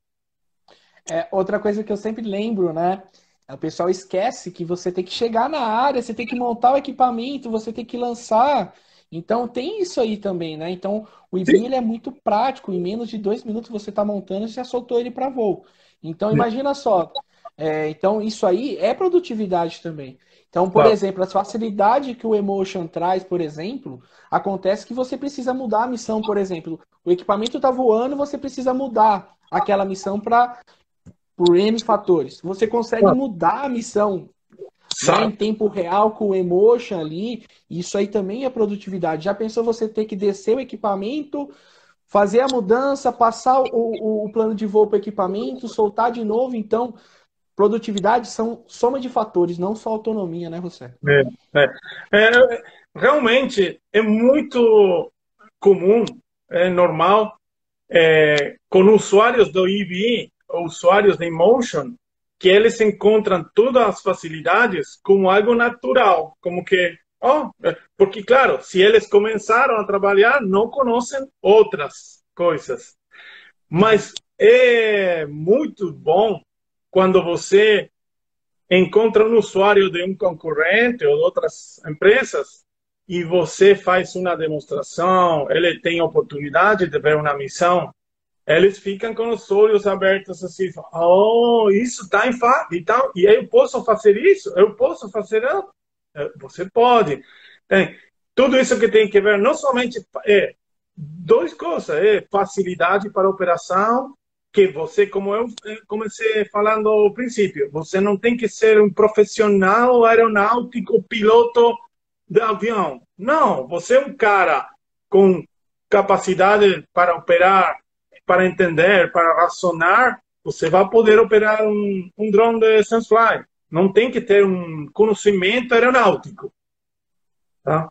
Outra coisa que eu sempre lembro, né? O pessoal esquece que você tem que chegar na área, você tem que montar o equipamento, você tem que lançar. Então tem isso aí também, né? Então o IBIM ele é muito prático, em menos de 2 minutos você está montando e já soltou ele para voo. Então imagina só. Então isso aí é produtividade também. Então, por exemplo, a facilidade que o Emotion traz, por exemplo, acontece que você precisa mudar a missão, por exemplo. O equipamento está voando, você precisa mudar aquela missão por N fatores. Você consegue mudar a missão, né, em tempo real com o Emotion ali. Isso aí também é produtividade. Já pensou você ter que descer o equipamento, fazer a mudança, passar o plano de voo para o equipamento, soltar de novo? Então, produtividade são soma de fatores, não só autonomia, né, José? Realmente é muito comum, é normal, com usuários do IBI, usuários de Emotion, que eles encontram todas as facilidades como algo natural, como que, porque claro, se eles começaram a trabalhar, não conhecem outras coisas. Mas é muito bom quando você encontra um usuário de um concorrente ou de outras empresas e você faz uma demonstração, ele tem a oportunidade de ver uma missão, eles ficam com os olhos abertos assim, isso está em fato e tal, e eu posso fazer isso? Eu posso fazer isso? Você pode. Tudo isso que tem que ver, não somente duas coisas, facilidade para a operação, que você, como eu comecei falando ao princípio, você não tem que ser um profissional aeronáutico, piloto de avião. Não, você é um cara com capacidade para operar, para entender, para racionar, você vai poder operar um drone de Sunfly. Não tem que ter um conhecimento aeronáutico. Tá?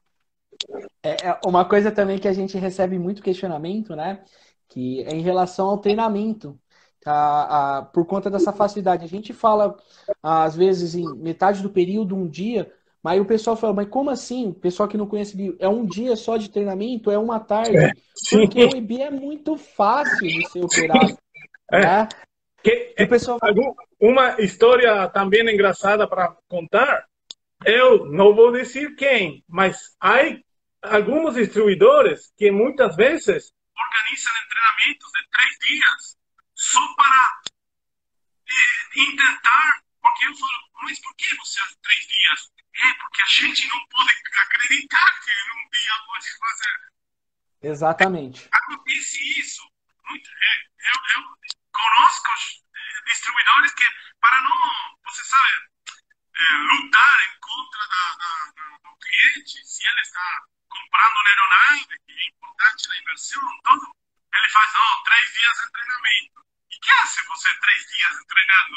Uma coisa também que a gente recebe muito questionamento, né? Que é em relação ao treinamento. Por conta dessa facilidade. A gente fala, às vezes, em metade do período, um dia, mas aí o pessoal fala, mas como assim? O pessoal que não conhece, é um dia só de treinamento? É uma tarde? Porque o IB é muito fácil de ser operado. Né? O pessoal... Uma história também engraçada para contar, eu não vou dizer quem, mas há alguns distribuidores que muitas vezes organizam treinamentos de 3 dias só para intentar, porque eu falo, mas por que você faz 3 dias? Porque a gente não pode acreditar que num dia pode fazer. Exatamente. Acontece isso. Eu conosco distribuidores que, para não, você sabe, lutar em contra do cliente, se ele está com comprando uma aeronave, que é importante na inversão, tudo, ele faz, 3 dias de treinamento. E que hace você 3 dias treinando?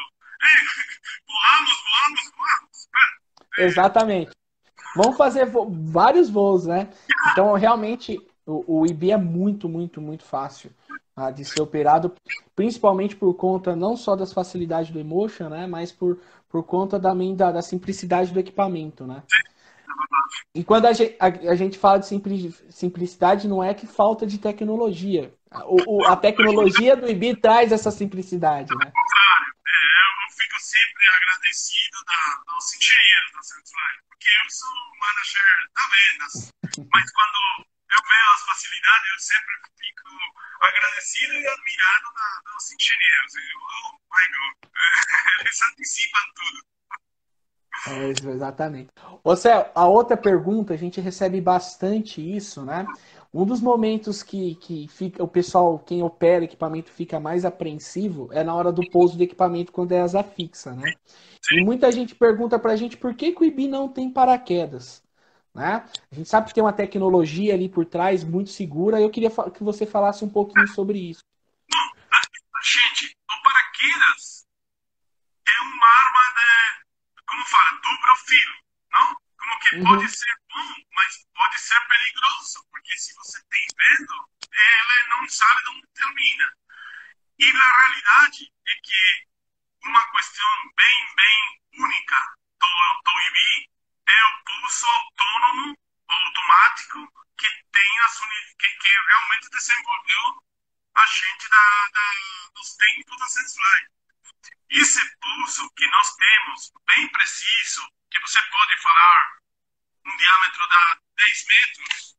Voamos. Exatamente. Vamos fazer vários voos, né? Então, realmente, o IB é muito, muito, muito fácil de ser operado, principalmente por conta não só das facilidades do Emotion, né? Mas por conta também da simplicidade do equipamento, né? E quando a gente fala de simplicidade, não é que falta de tecnologia. A tecnologia do IB traz essa simplicidade, né? Eu fico sempre agradecido dos engenheiros da Senfly, porque eu sou manager da vendas, mas quando eu vejo as facilidades, eu sempre fico agradecido e admirado dos engenheiros. Oh my God, eles antecipam tudo. Exatamente. Ô, Céu, a outra pergunta, a gente recebe bastante isso, né? Um dos momentos que fica o pessoal, quem opera equipamento, fica mais apreensivo é na hora do pouso do equipamento quando é asa fixa, né? E muita gente pergunta pra gente por que o IBI não tem paraquedas, né? A gente sabe que tem uma tecnologia ali por trás muito segura e eu queria que você falasse um pouquinho sobre isso. Gente, o paraquedas é uma arma como fala, duplo filo, não? Como que pode ser bom, mas pode ser perigoso, porque se você tem medo, ele não sabe onde termina. E a realidade é que uma questão bem única do IBI é o pulso autônomo, automático, que que realmente desenvolveu a gente dos tempos da Senfly. Esse pulso que nós temos, bem preciso, que você pode falar um diâmetro de 10 metros,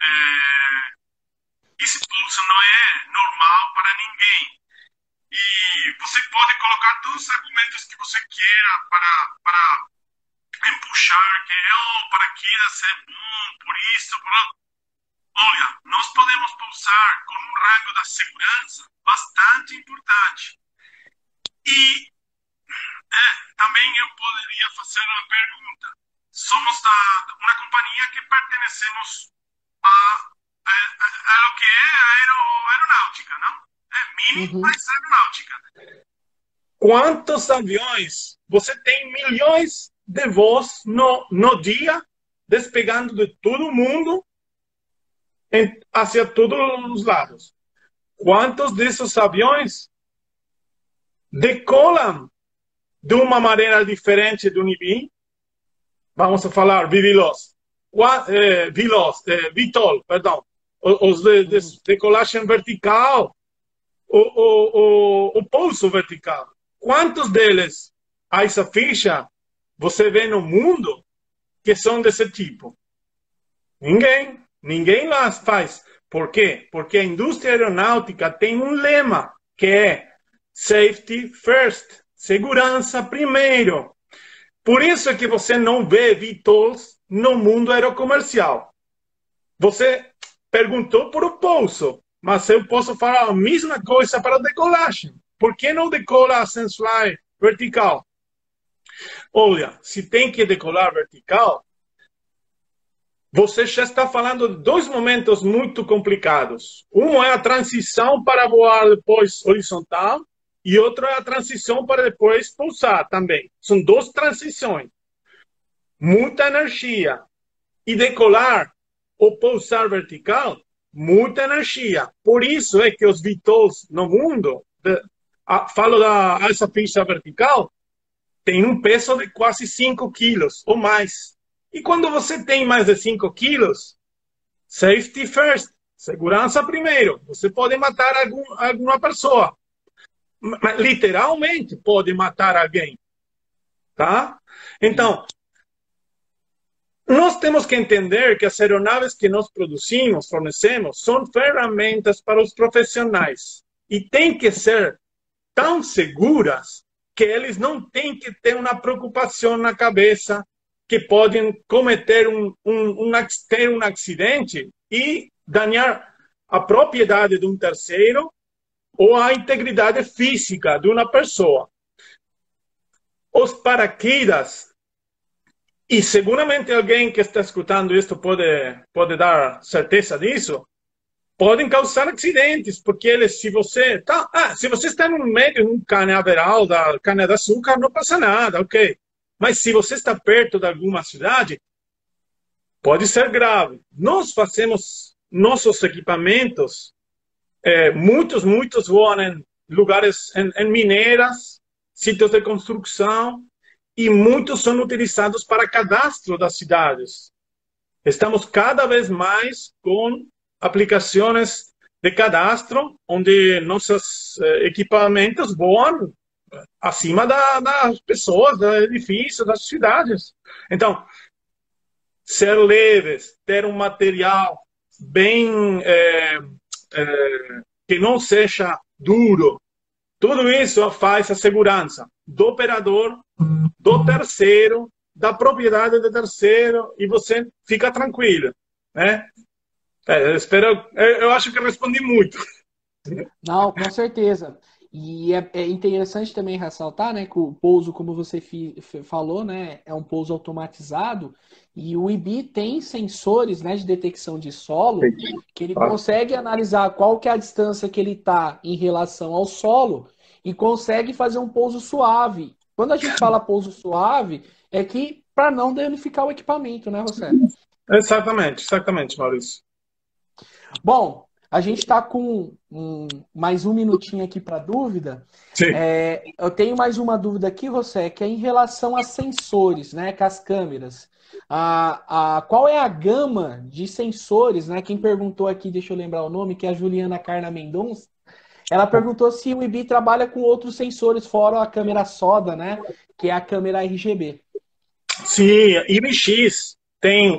esse pulso não é normal para ninguém. E você pode colocar todos os argumentos que você queira para empuxar, que paraquedas é bom, por isso, por outro. Olha, nós podemos pulsar com um rango da segurança bastante importante. E também eu poderia fazer uma pergunta. Somos uma companhia que pertencemos a que é a aeronáutica, não? Mini, mas aeronáutica. Quantos aviões? Você tem milhões de voos no dia, despegando de todo mundo hacia todos os lados. Quantos desses aviões decolam de uma maneira diferente do IBI? Vamos a falar VTOL, perdão. Os de decolagem vertical, o pouso vertical. Quantos deles, a essa ficha, você vê no mundo que são desse tipo? Ninguém lá faz. Por quê? Porque a indústria aeronáutica tem um lema, que é safety first, segurança primeiro. Por isso é que você não vê VTOLs no mundo aerocomercial. Você perguntou por o pouso, mas eu posso falar a mesma coisa para a decolagem. Por que não decola a Senfly vertical? Olha, se tem que decolar vertical, você já está falando de dois momentos muito complicados. Um é a transição para voar depois horizontal e outro é a transição para depois pousar também. São duas transições. Muita energia. E decolar ou pousar vertical, muita energia. Por isso é que os VTOLs no mundo, falo da asa fixa vertical, tem um peso de quase 5 quilos ou mais. E quando você tem mais de 5 quilos, safety first, segurança primeiro. Você pode matar alguma pessoa. Literalmente pode matar alguém. Tá? Então, nós temos que entender que as aeronaves que nós produzimos, fornecemos, são ferramentas para os profissionais. E tem que ser tão seguras que eles não têm que ter uma preocupação na cabeça que podem cometer ter um acidente e danar a propriedade de um terceiro ou a integridade física de uma pessoa. Os paraquedas E seguramente alguém que está escutando isto pode dar certeza disso. Podem causar acidentes, porque eles, se você está no meio de um canaveral da cana-de-açúcar, não passa nada, ok. Mas se você está perto de alguma cidade, pode ser grave. Nós fazemos nossos equipamentos, muitos voam em lugares, em mineiras, sítios de construção, e muitos são utilizados para cadastro das cidades. Estamos cada vez mais com aplicações de cadastro, onde nossos equipamentos voam acima das pessoas, dos edifícios, das cidades. Então, ser leves, ter um material bem que não seja duro, tudo isso faz a segurança do operador, do terceiro, da propriedade do terceiro, e você fica tranquilo, né? Eu acho que respondi muito. Não, com certeza. E é interessante também ressaltar, né, que o pouso, como você falou, né, é um pouso automatizado e o IBI tem sensores, né, de detecção de solo que ele consegue analisar qual que é a distância que ele está em relação ao solo e consegue fazer um pouso suave. Quando a gente fala pouso suave, é que para não danificar o equipamento, né, José? Exatamente, Maurício. Bom, a gente está com mais um minutinho aqui para dúvida. Sim. Eu tenho mais uma dúvida aqui, José, que é em relação a sensores, né, com as câmeras. Qual é a gama de sensores, né? Quem perguntou aqui, deixa eu lembrar o nome, que é a Juliana Carna Mendonça. Ela perguntou se o IBI trabalha com outros sensores fora a câmera SODA, né? Que é a câmera RGB. Sim, IBX tem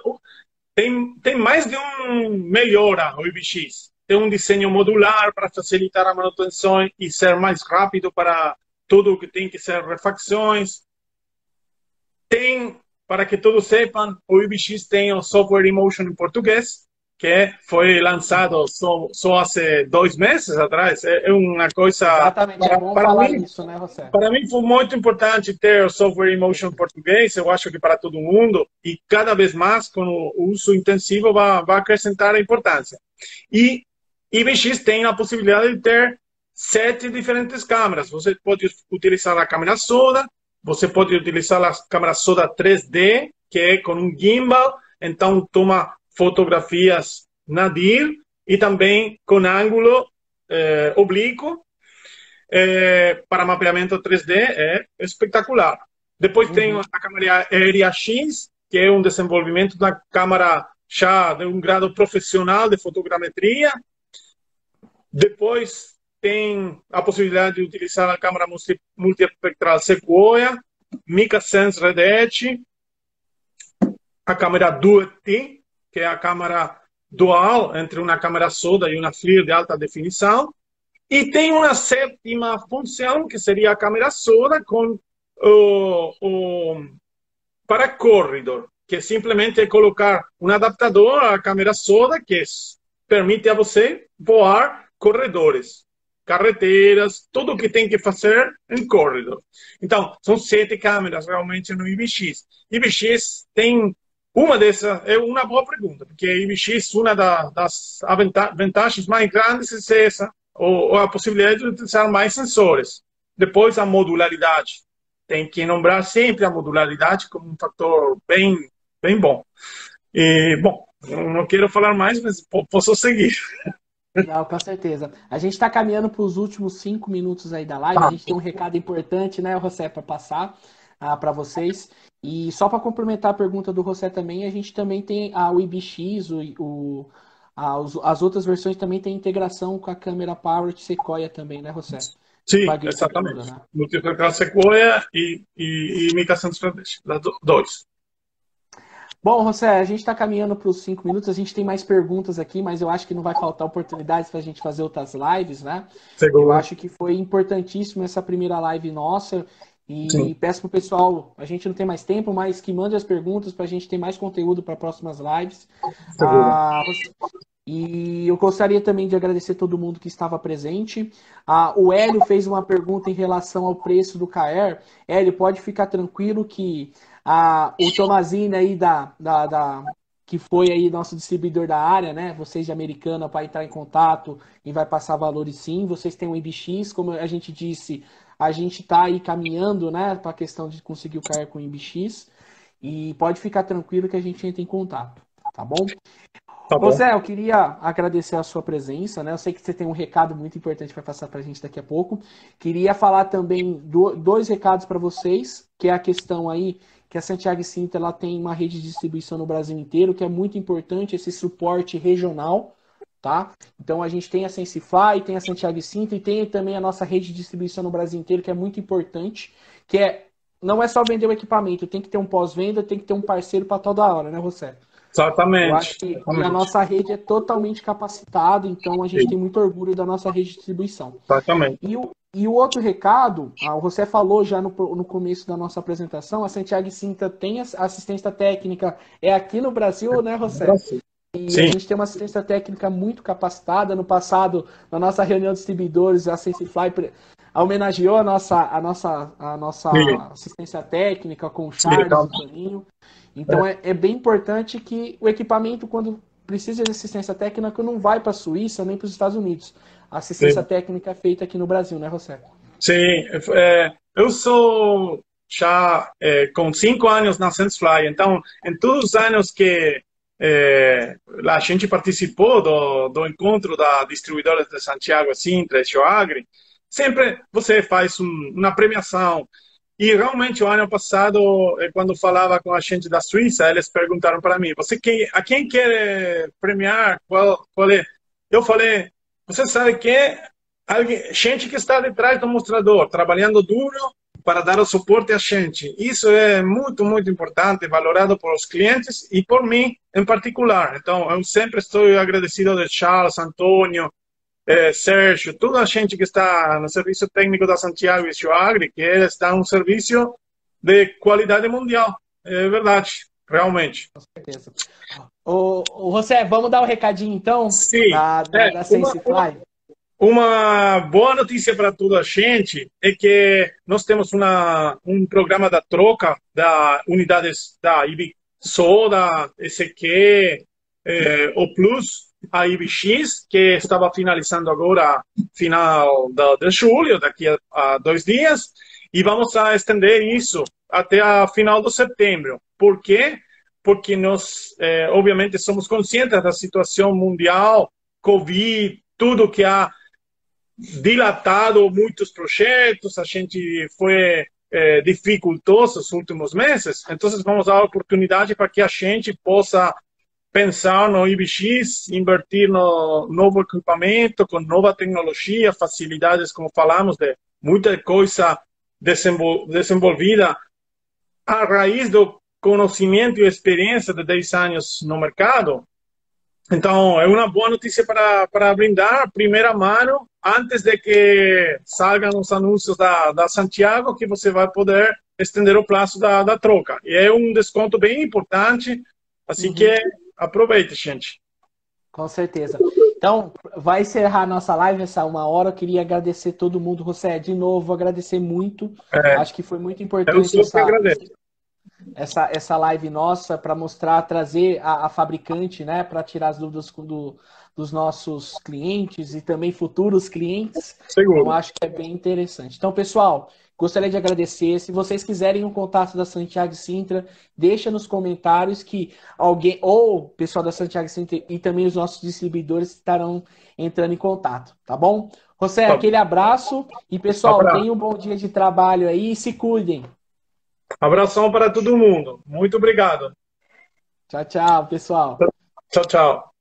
tem mais de um melhora o IBX. Tem um desenho modular para facilitar a manutenção e ser mais rápido para tudo que tem que ser refacções. Tem, para que todos sepam, o IBX tem o software Emotion em português, que foi lançado só há 2 meses atrás. É uma coisa... Exatamente, é bom falar isso, né, José? Para mim foi muito importante ter o software Emotion em português, eu acho que para todo mundo, e cada vez mais, com o uso intensivo, vai acrescentar a importância. E IBX tem a possibilidade de ter 7 diferentes câmeras. Você pode utilizar a câmera SODA, você pode utilizar a câmera SODA 3D, que é com um gimbal, então toma fotografias nadir, e também com ângulo oblíquo, para mapeamento 3D, é espetacular. Depois tem a câmera aérea X, que é um desenvolvimento da câmera já de um grau profissional de fotogrametria. Depois tem a possibilidade de utilizar a câmera multiespectral Sequoia, Mica Sense Red Edge, a câmera Duet, que é a câmera dual entre uma câmera SODA e uma FLIR de alta definição. E tem uma 7ª função, que seria a câmera SODA com para corredor, que simplesmente é colocar um adaptador à câmera SODA que permite a você voar corredores, carreteras, tudo o que tem que fazer em corredor. Então, são 7 câmeras realmente no IBX. IBX tem uma dessas, é uma boa pergunta, porque IBX, uma das vantagens mais grandes é essa, ou a possibilidade de utilizar mais sensores. Depois, a modularidade. Tem que nombrar sempre a modularidade como um fator bem bom. E, bom, não quero falar mais, mas posso seguir. Não, com certeza. A gente está caminhando para os últimos 5 minutos aí da live. A gente tem um recado importante, né, José, para passar para vocês. E só para complementar a pergunta do José também, a gente também tem o IBX, as outras versões também tem integração com a câmera Power Sequoia também, né, José? Sim, exatamente. Né? Multiespectral Sequoia e Mica Sense Red Edge, 2. Bom, José, a gente está caminhando para os 5 minutos, a gente tem mais perguntas aqui, mas eu acho que não vai faltar oportunidades para a gente fazer outras lives, né? Seguro. Eu acho que foi importantíssimo essa primeira live nossa. E sim, peço pro pessoal, a gente não tem mais tempo, mas que mande as perguntas para a gente ter mais conteúdo para próximas lives. E eu gostaria também de agradecer todo mundo que estava presente. O Hélio fez uma pergunta em relação ao preço do KR. Hélio, pode ficar tranquilo que O Tomazini aí que foi aí nosso distribuidor da área, né? Vocês de Americana para entrar em contato e vai passar valores sim. Vocês têm o IBX, como a gente disse, a gente está aí caminhando, né, para a questão de conseguir o CAR com o IBX. E pode ficar tranquilo que a gente entra em contato, tá bom? Tá bom. José, eu queria agradecer a sua presença, né? Eu sei que você tem um recado muito importante para passar para a gente daqui a pouco. Queria falar também dois recados para vocês, que é a questão aí que a Santiago Cinta ela tem uma rede de distribuição no Brasil inteiro, que é muito importante esse suporte regional, tá? Então a gente tem a Sensify, tem a Santiago Cinta e tem também a nossa rede de distribuição no Brasil inteiro, que é muito importante, que é não é só vender o equipamento, tem que ter um pós-venda, tem que ter um parceiro para toda hora, né, José? Eu acho Exatamente. que a Exatamente. nossa rede é totalmente capacitada, então a gente Sim, tem muito orgulho da nossa rede de distribuição. exatamente. E o outro recado, o José falou já no começo da nossa apresentação, a Santiago Cinta tem assistência técnica, é aqui no Brasil, né, José? E a Sim, gente tem uma assistência técnica muito capacitada. No passado, na nossa reunião de distribuidores, a Sensify homenageou a nossa sim, assistência técnica com o sim, Charles, então, o Toninho. Então é bem importante que o equipamento, quando precisa de assistência técnica, não vai para a Suíça nem para os Estados Unidos. A assistência sim. técnica é feita aqui no Brasil, né, José? Sim, eu sou já com 5 anos na SenseFly, então, em todos os anos que a gente participou do encontro da distribuidora de Santiago, Sintra e Shoagri, sempre você faz uma premiação. E realmente, o ano passado, quando falava com a gente da Suíça, eles perguntaram para mim: a quem quer premiar? Qual é? Eu falei: você sabe que gente que está detrás do mostrador, trabalhando duro para dar o suporte a gente. Isso é muito, muito importante, valorado por os clientes e por mim em particular. Então, eu sempre estou agradecido de Charles, Antônio, Sérgio, toda a gente que está no serviço técnico da Santiago e Shoagri, que eles dão um serviço de qualidade mundial. É verdade, realmente. Com certeza. Ô José, vamos dar o um recadinho então Sim, da Sensify? uma boa notícia para toda a gente é que nós temos um programa da troca da unidades da IBSO, da SQ, o Plus, a IBX, que estava finalizando agora, final de julho, daqui a 2 dias, e vamos a estender isso até a final de setembro. Por quê? Porque nós, obviamente, somos conscientes da situação mundial, Covid, tudo que há dilatado muitos projetos, a gente foi dificultoso nos últimos meses, então vamos dar a oportunidade para que a gente possa pensar no IBX, invertir no novo equipamento, com nova tecnologia, facilidades, como falamos, de muita coisa desenvolvida a raiz do conhecimento e experiência de 10 anos no mercado. Então, é uma boa notícia para brindar, primeira mão, antes de que salgam os anúncios da Santiago, que você vai poder estender o prazo da troca. E é um desconto bem importante, assim que aproveite, gente. Com certeza. Então, vai encerrar a nossa live essa 1 hora. Eu queria agradecer todo mundo. José, de novo, agradecer muito. Acho que foi muito Eu importante sou que agradeço. essa live nossa para mostrar, trazer a fabricante, né, para tirar as dúvidas dos nossos clientes e também futuros clientes. Seguro. Então, acho que é bem interessante. Então, pessoal, gostaria de agradecer. Se vocês quiserem um contato da Santiago Sintra, deixa nos comentários que alguém, ou o pessoal da Santiago Sintra e também os nossos distribuidores estarão entrando em contato, tá bom? José, aquele abraço e, pessoal, tenham um bom dia de trabalho aí e se cuidem. Abração para todo mundo. Muito obrigado. Tchau, tchau, pessoal. Tchau, tchau.